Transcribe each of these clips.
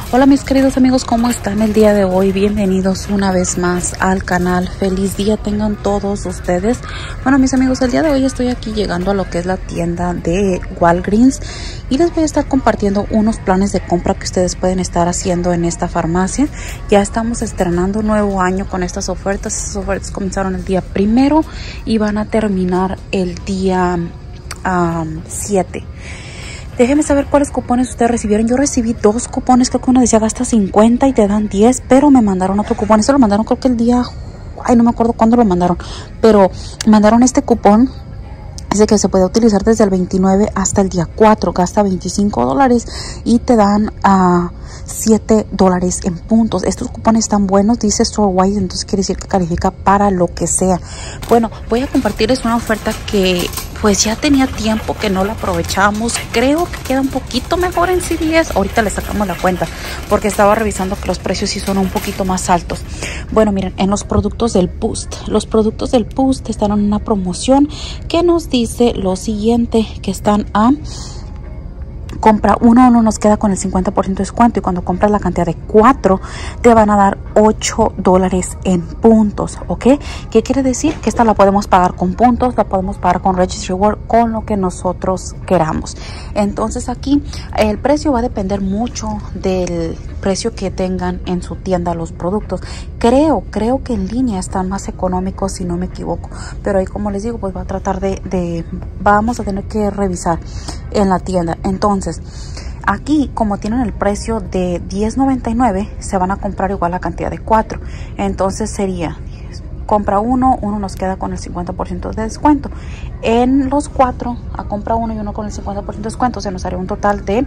Hola mis queridos amigos, ¿cómo están el día de hoy? Bienvenidos una vez más al canal. Feliz día tengan todos ustedes. Bueno mis amigos, el día de hoy estoy aquí llegando a lo que es la tienda de Walgreens y les voy a estar compartiendo unos planes de compra que ustedes pueden estar haciendo en esta farmacia. Ya estamos estrenando un nuevo año con estas ofertas. Estas ofertas comenzaron el día 1 y van a terminar el día 7. Déjenme saber cuáles cupones ustedes recibieron. Yo recibí 2 cupones, creo que uno decía gasta 50 y te dan 10, pero me mandaron otro cupón. Eso lo mandaron creo que el día, no me acuerdo cuándo lo mandaron, pero mandaron este cupón. Dice que se puede utilizar desde el 29 hasta el día 4, gasta $25 y te dan $7 en puntos. Estos cupones están buenos, dice Store Wide, entonces quiere decir que califica para lo que sea. Bueno, voy a compartirles una oferta que pues ya tenía tiempo que no la aprovechamos. Creo que queda un poquito mejor en CVS. Ahorita le sacamos la cuenta porque estaba revisando que los precios sí son un poquito más altos. Bueno, miren, en los productos del Boost. Los productos del Boost están en una promoción que nos dice lo siguiente, que están a... compra uno nos queda con el 50% de descuento, y cuando compras la cantidad de 4 te van a dar $8 en puntos, ¿ok? ¿Qué quiere decir? Que esta la podemos pagar con puntos, la podemos pagar con Registry Reward, con lo que nosotros queramos. Entonces aquí el precio va a depender mucho del precio que tengan en su tienda los productos. Creo que en línea están más económicos si no me equivoco, pero ahí como les digo pues va a tratar vamos a tener que revisar en la tienda. Entonces aquí como tienen el precio de $10.99 se van a comprar igual la cantidad de 4, entonces sería compra uno nos queda con el 50% de descuento. En los 4 a compra uno y uno con el 50% de descuento se nos haría un total de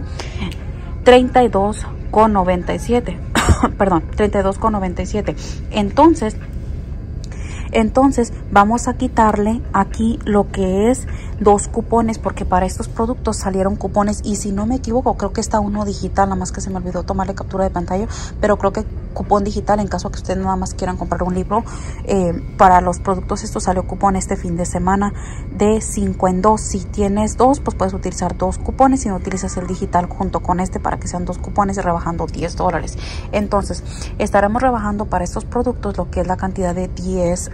$32.97 perdón, $32.97. Entonces vamos a quitarle aquí lo que es 2 cupones, porque para estos productos salieron cupones, y si no me equivoco creo que está uno digital, nada más que se me olvidó tomarle captura de pantalla, pero creo que cupón digital en caso que ustedes nada más quieran comprar un libro. Para los productos estos salió cupón este fin de semana de 5 en 2. Si tienes 2 pues puedes utilizar 2 cupones, si no utilizas el digital junto con este para que sean 2 cupones, rebajando $10. Entonces estaremos rebajando para estos productos lo que es la cantidad de $10.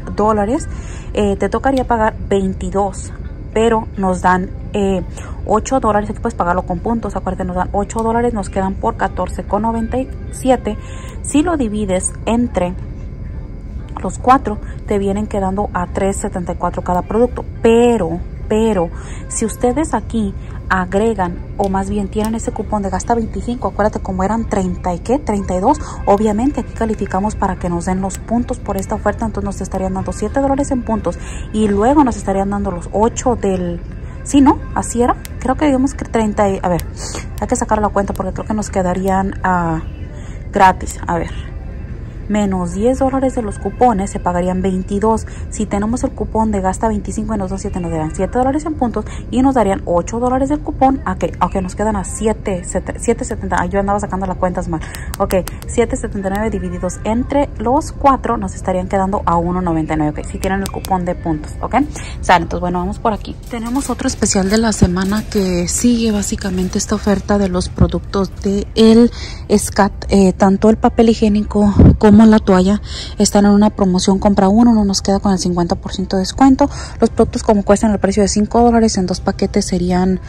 Te tocaría pagar 22, pero nos dan $8. Aquí puedes pagarlo con puntos, acuérdate, nos dan $8, nos quedan por $14.97. Si lo divides entre los 4 te vienen quedando a $3.74 cada producto, pero si ustedes aquí agregan, o más bien tienen ese cupón de gasta 25, acuérdate como eran 30 y qué, 32, obviamente aquí calificamos para que nos den los puntos por esta oferta, entonces nos estarían dando $7 en puntos y luego nos estarían dando los 8 del... ¿Sí, no? ¿Así era? Creo que digamos que 30 a ver, hay que sacar la cuenta porque creo que nos quedarían gratis, a ver, menos $10 de los cupones se pagarían 22. Si tenemos el cupón de gasta 25 y nos da 7, nos darían $7 en puntos y nos darían $8 del cupón. Aunque nos quedan a 7.70. Yo andaba sacando las cuentas mal. Ok, 7.79 divididos entre los 4 nos estarían quedando a 1.99. Ok, si tienen el cupón de puntos. Ok, sale. Entonces bueno, vamos por aquí. Tenemos otro especial de la semana que sigue básicamente esta oferta de los productos de el SCAT. Tanto el papel higiénico como la toalla están en una promoción. Compra uno nos queda con el 50% de descuento. Los productos como cuestan el precio de $5, en 2 paquetes serían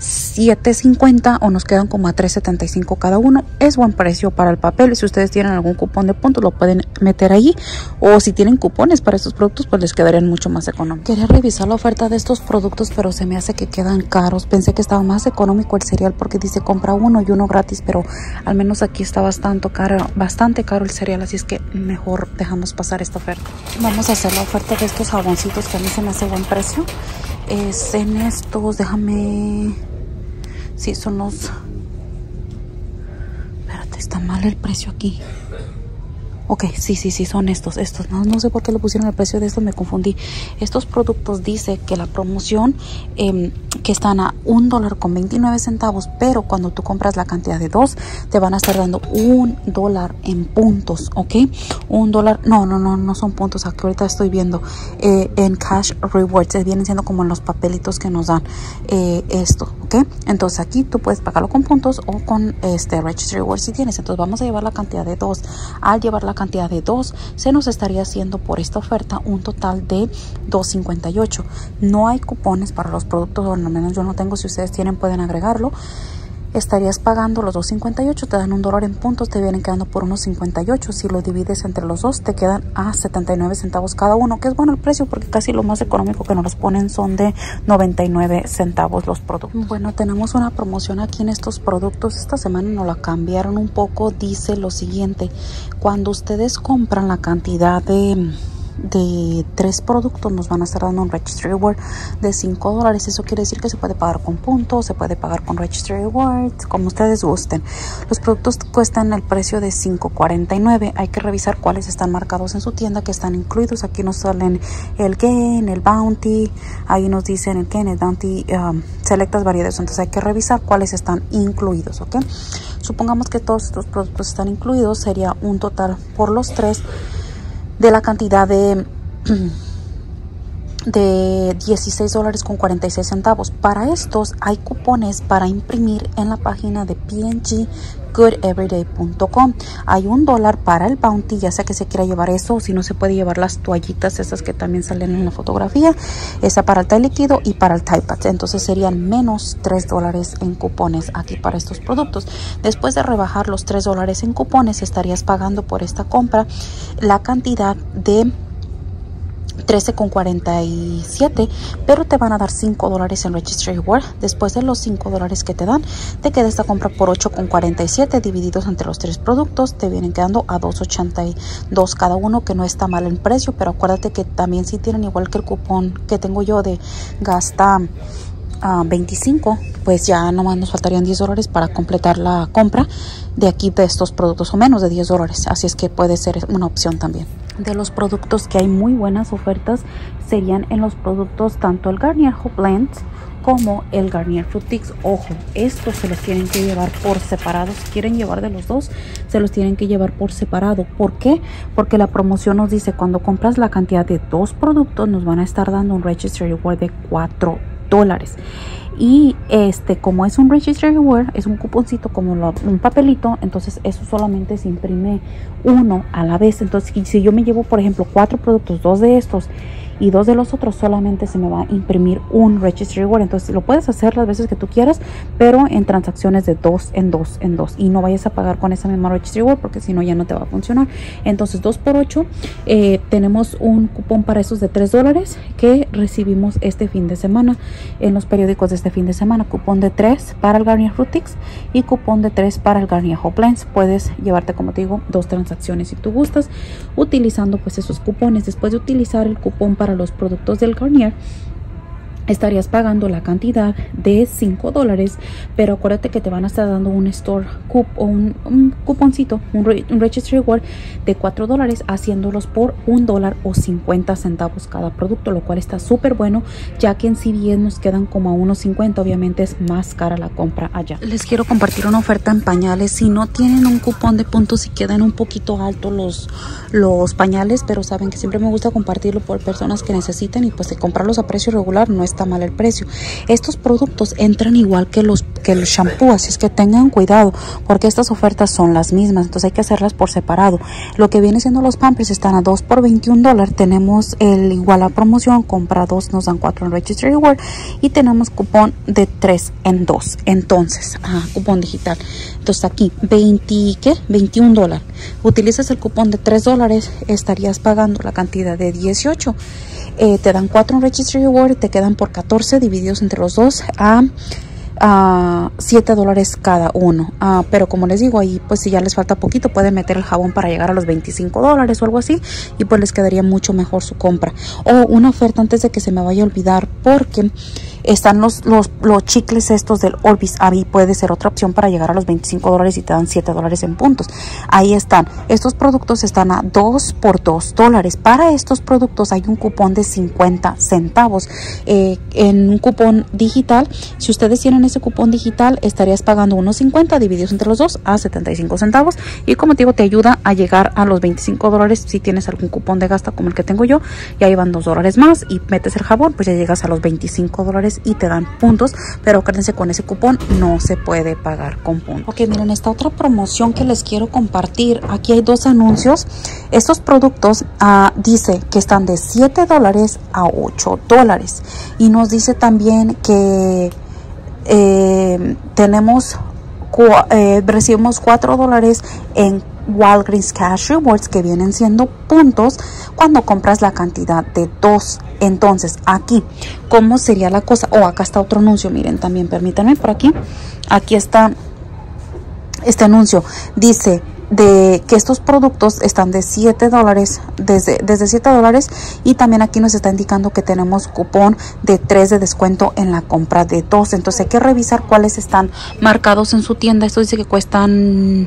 $7.50 o nos quedan como a $3.75 cada uno. Es buen precio para el papel. Si ustedes tienen algún cupón de puntos lo pueden meter ahí, o si tienen cupones para estos productos pues les quedarían mucho más económicos. Quería revisar la oferta de estos productos pero se me hace que quedan caros. Pensé que estaba más económico el cereal porque dice compra uno y uno gratis, pero al menos aquí está bastante caro el cereal, así es que mejor dejamos pasar esta oferta. Vamos a hacer la oferta de estos jaboncitos que a mí se me hace buen precio. Es en estos, déjame... Sí, son los... Espérate, está mal el precio aquí. Ok, sí, son estos. No sé por qué le pusieron el precio de estos, me confundí. Estos productos dice que la promoción que están a $1.29, pero cuando tú compras la cantidad de 2 te van a estar dando $1 en puntos, ok. $1, no son puntos, aquí ahorita estoy viendo en Cash Rewards, vienen siendo como en los papelitos que nos dan esto, ok. ¿ok? Entonces aquí tú puedes pagarlo con puntos o con Registry Rewards si tienes. Entonces vamos a llevar la cantidad de 2. Al llevar la cantidad de 2, se nos estaría haciendo por esta oferta un total de $2.58. No hay cupones para los productos, o al menos yo no tengo. Si ustedes tienen, pueden agregarlo. Estarías pagando los $2.58, te dan $1 en puntos, te vienen quedando por unos 58. Si lo divides entre los dos, te quedan a 79 centavos cada uno, que es bueno el precio porque casi lo más económico que nos los ponen son de 99 centavos los productos. Bueno, tenemos una promoción aquí en estos productos. Esta semana nos la cambiaron un poco. Dice lo siguiente: cuando ustedes compran la cantidad de 3 productos, nos van a estar dando un Registry Reward de $5. Eso quiere decir que se puede pagar con puntos, se puede pagar con Registry Rewards, como ustedes gusten. Los productos cuestan el precio de $5.49. Hay que revisar cuáles están marcados en su tienda, que están incluidos. Aquí nos salen el Gain, el Bounty, ahí nos dicen el Gain, el Bounty, selectas variedades. Entonces hay que revisar cuáles están incluidos, ¿ok? Supongamos que todos estos productos están incluidos, sería un total por los 3 de la cantidad de $16.46. Para estos hay cupones para imprimir en la página de pngoodeveryday.com. Hay $1 para el Bounty, ya sea que se quiera llevar eso, o si no se puede llevar las toallitas esas que también salen en la fotografía, esa para el té líquido y para el Tide Pads. Entonces serían menos $3 en cupones aquí para estos productos. Después de rebajar los $3 en cupones, estarías pagando por esta compra la cantidad de $13.47, pero te van a dar $5 en Registry Reward. Después de los $5 que te dan, te queda esta compra por $8.47 divididos entre los 3 productos, te vienen quedando a $2.82 cada uno, que no está mal el precio. Pero acuérdate que también si tienen, igual que el cupón que tengo yo de gasta 25, pues ya nomás nos faltarían $10 para completar la compra de aquí de estos productos, o menos de $10. Así es que puede ser una opción también. De los productos que hay muy buenas ofertas serían en los productos tanto el Garnier Hot Blends como el Garnier Fructix. Ojo, estos se los tienen que llevar por separado. Si quieren llevar de los dos, se los tienen que llevar por separado. ¿Por qué? Porque la promoción nos dice, cuando compras la cantidad de 2 productos, nos van a estar dando un Registry Reward de $4. Y como es un Registry Reward, es un cuponcito como un papelito, entonces eso solamente se imprime uno a la vez. Entonces si yo me llevo, por ejemplo, 4 productos, 2 de estos y 2 de los otros, solamente se me va a imprimir un Registry Reward. Entonces lo puedes hacer las veces que tú quieras, pero en transacciones de 2 en 2 en 2, y no vayas a pagar con esa misma Registry Reward porque si no ya no te va a funcionar. Entonces 2 por 8, tenemos un cupón para esos de $3 que recibimos este fin de semana en los periódicos de este fin de semana. Cupón de 3 para el Garnier Fructix y cupón de 3 para el Garnier Hot Blends. Puedes llevarte, como te digo, 2 transacciones si tú gustas, utilizando pues esos cupones. Después de utilizar el cupón para los productos del Garnier, estarías pagando la cantidad de $5, pero acuérdate que te van a estar dando un store un cuponcito, un Registry Reward de $4, haciéndolos por $1 o 50 centavos cada producto, lo cual está súper bueno, ya que en CVS nos quedan como a unos 50. Obviamente es más cara la compra allá. Les quiero compartir una oferta en pañales. Si no tienen un cupón de puntos y quedan un poquito altos los pañales, pero saben que siempre me gusta compartirlo por personas que necesiten, y pues de comprarlos a precio regular no está mal el precio. Estos productos entran igual que el shampoo, así es que tengan cuidado porque estas ofertas son las mismas, entonces hay que hacerlas por separado. Lo que viene siendo los Pampers están a 2 por $21. Tenemos igual la promoción, compra 2 nos dan 4 en Registry Reward, y tenemos cupón de 3 en 2. Entonces, cupón digital. Entonces aquí $21. Utilizas el cupón de $3, estarías pagando la cantidad de 18. Te dan 4 en Registry Reward, te quedan por 14 divididos entre los dos a $7 cada uno. Pero como les digo, ahí pues si ya les falta poquito, pueden meter el jabón para llegar a los $25 o algo así, y pues les quedaría mucho mejor su compra. O una oferta antes de que se me vaya a olvidar, porque están los chicles estos del Orbis. Ahí puede ser otra opción para llegar a los $25 y te dan $7 en puntos. Ahí están. Estos productos están a 2 por $2. Para estos productos hay un cupón de 50 centavos. En un cupón digital, si ustedes tienen ese cupón digital, estarías pagando unos 50 divididos entre los dos a 75 centavos. Y como te digo, te ayuda a llegar a los $25 si tienes algún cupón de gasta como el que tengo yo. Y ahí van $2 más y metes el jabón, pues ya llegas a los $25 dólares y te dan puntos, pero acuérdense, con ese cupón no se puede pagar con puntos. Ok, miren, esta otra promoción que les quiero compartir, aquí hay dos anuncios. Estos productos dice que están de 7 dólares a 8 dólares y nos dice también que recibimos 4 dólares en Walgreens Cash Rewards, que vienen siendo puntos cuando compras la cantidad de 2. Entonces, aquí, ¿cómo sería la cosa? Acá está otro anuncio, miren, también permítanme por aquí. Aquí está este anuncio. Dice de que estos productos están de 7 dólares, desde 7 dólares, y también aquí nos está indicando que tenemos cupón de 3 de descuento en la compra de 2. Entonces hay que revisar cuáles están marcados en su tienda. Esto dice que cuestan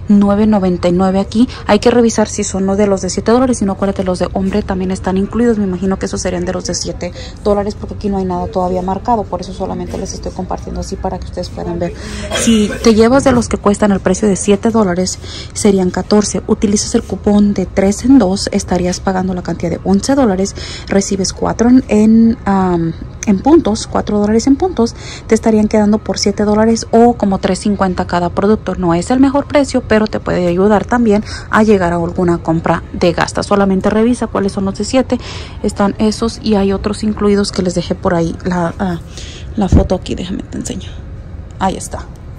$9.99 aquí. Hay que revisar si son los de los de 7 dólares, y no, acuérdate, los de hombre también están incluidos. Me imagino que esos serían de los de 7 dólares porque aquí no hay nada todavía marcado, por eso solamente les estoy compartiendo así para que ustedes puedan ver. Si te llevas de los que cuestan el precio de 7 dólares, serían 14. Utilizas el cupón de 3 en 2, estarías pagando la cantidad de 11 dólares, recibes 4 en puntos, 4 dólares en puntos, te estarían quedando por 7 dólares o como $3.50 cada producto. No es el mejor precio, pero te puede ayudar también a llegar a alguna compra de gasta. Solamente revisa cuáles son los de 7, están esos y hay otros incluidos que les dejé por ahí la foto aquí, déjame te enseño. Ahí está.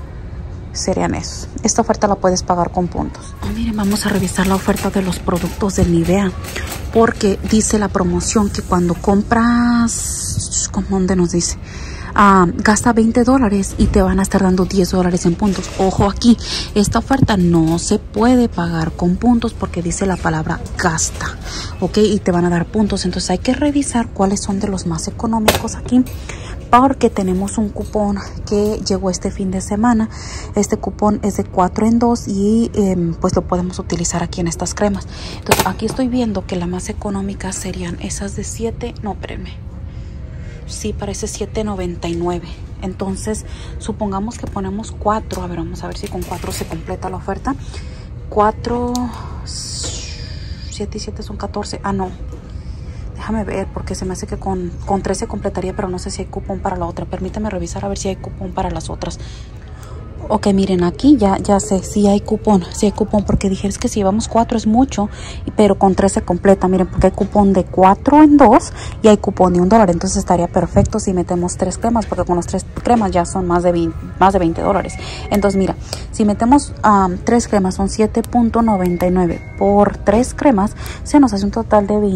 Serían esos. Esta oferta la puedes pagar con puntos. Miren, vamos a revisar la oferta de los productos de Nivea, porque dice la promoción que cuando compras, ¿dónde nos dice? Gasta 20 dólares y te van a estar dando 10 dólares en puntos. Ojo aquí, esta oferta no se puede pagar con puntos porque dice la palabra gasta, ok, y te van a dar puntos. Entonces hay que revisar cuáles son de los más económicos aquí, porque tenemos un cupón que llegó este fin de semana. Este cupón es de 4 en 2 y pues lo podemos utilizar aquí en estas cremas. Entonces aquí estoy viendo que la más económica serían esas de 7, no, espérenme, sí, parece $7.99. Entonces supongamos que ponemos 4, a ver, vamos a ver si con 4 se completa la oferta. 4, 7 y 7 son 14, no, déjame ver, porque se me hace que con 3 se completaría, pero no sé si hay cupón para la otra. Permítame revisar a ver si hay cupón para las otras. Ok, miren, aquí ya sé, sí hay cupón, porque dije, es que si llevamos 4 es mucho, pero con 3 se completa. Miren, porque hay cupón de 4 en 2 y hay cupón de $1, entonces estaría perfecto si metemos 3 cremas, porque con las 3 cremas ya son más de 20 dólares. Entonces mira, si metemos 3 cremas son 7.99 por 3 cremas, se nos hace un total de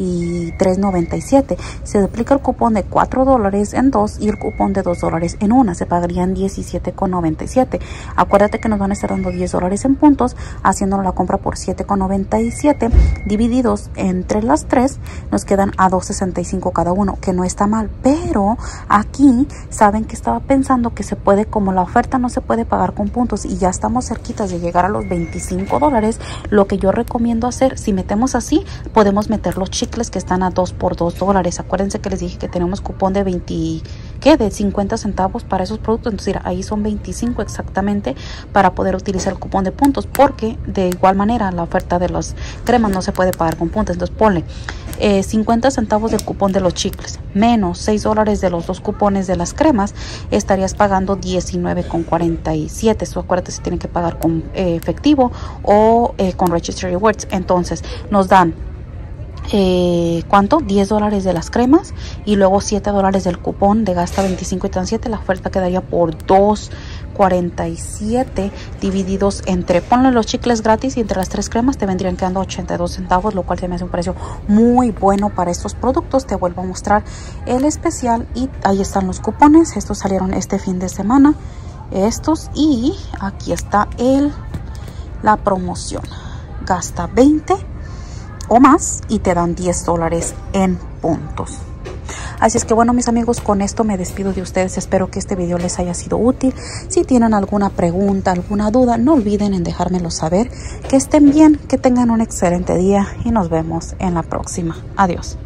$23.97. Se duplica el cupón de 4 dólares en 2 y el cupón de 2 dólares en 1, se pagarían $17.97. Acuérdate que nos van a estar dando 10 dólares en puntos, haciéndonos la compra por $7.97, divididos entre las 3 nos quedan a $2.65 cada uno, que no está mal. Pero aquí saben que estaba pensando que se puede, como la oferta no se puede pagar con puntos y ya estamos cerquitas de llegar a los 25 dólares, lo que yo recomiendo hacer, si metemos así, podemos meter los chicles que están a 2 por 2 dólares. Acuérdense que les dije que tenemos cupón de de 50 centavos para esos productos. Entonces mira, ahí son 25 exactamente para poder utilizar el cupón de puntos, porque de igual manera la oferta de las cremas no se puede pagar con puntos. Entonces ponle 50 centavos del cupón de los chicles menos 6 dólares de los 2 cupones de las cremas, estarías pagando $19.47. Eso acuérdate si tienen que pagar con efectivo o con Register Rewards. Entonces nos dan ¿cuánto? 10 dólares de las cremas y luego 7 dólares del cupón de gasta 25 y tan 7. La oferta quedaría por $2.47 divididos entre, ponle los chicles gratis y entre las 3 cremas te vendrían quedando 82 centavos, lo cual se me hace un precio muy bueno para estos productos. Te vuelvo a mostrar el especial y ahí están los cupones. Estos salieron este fin de semana, estos, y aquí está la promoción. Gasta 20 o más y te dan 10 dólares en puntos. Así es que bueno, mis amigos, con esto me despido de ustedes. Espero que este video les haya sido útil. Si tienen alguna pregunta, alguna duda, no olviden en dejármelo saber. Que estén bien, que tengan un excelente día y nos vemos en la próxima. Adiós.